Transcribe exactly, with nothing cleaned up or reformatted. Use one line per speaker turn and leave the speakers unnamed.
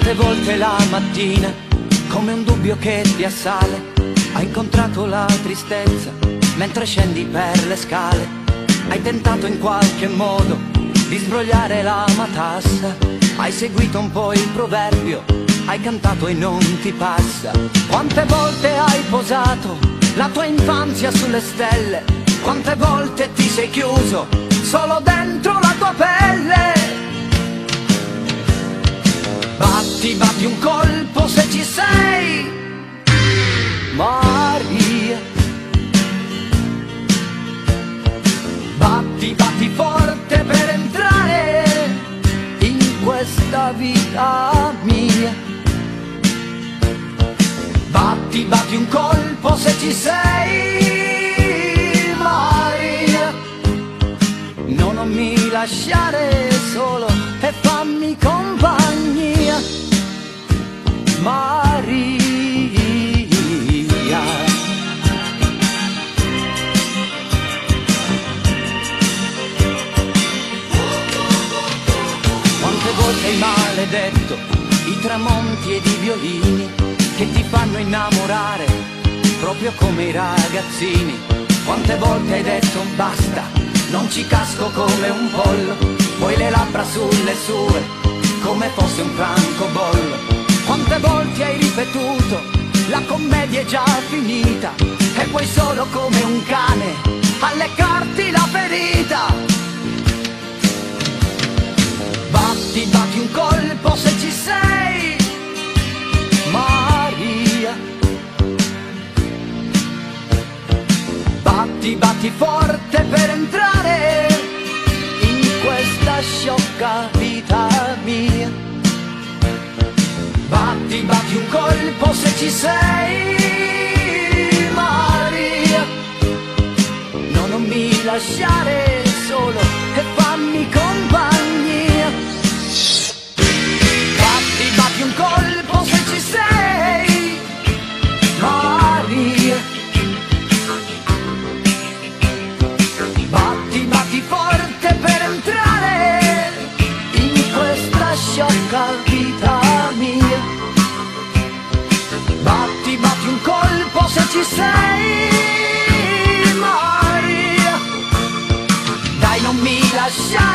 Quante volte la mattina, come un dubbio che ti assale, hai incontrato la tristezza mentre scendi per le scale. Hai tentato in qualche modo di sbrogliare la matassa, hai seguito un po' il proverbio, hai cantato e non ti passa. Quante volte hai posato la tua infanzia sulle stelle, quante volte ti sei chiuso solo dentro la tua pelle. Batti, batti un colpo se ci sei, Maria. Batti, batti forte per entrare in questa vita mia. Batti, batti un colpo se ci sei, Maria. No, non mi lasciare solo e fammi compagnia, Maria. Quante volte hai maledetto i tramonti ed i violini che ti fanno innamorare proprio come i ragazzini. Quante volte hai detto basta, non ci casco come un pollo, poi le labbra sulle sue come fosse un francobollo. Quante volte hai ripetuto la commedia è già finita e poi solo come un cane a leccarti la ferita. Batti, batti un colpo se ci sei, Maria. Batti, batti forte per entrare in questa sciocca vita mia. Batti, batti un colpo se ci sei, Maria. No, non mi lasciare solo e fammi compagnia. Batti, batti un colpo se ci sei, Maria. Batti, batti forte per entrare in questa sciocca vita mia. Batti, batti un colpo se ci sei, Maria. Dai, non mi lasciare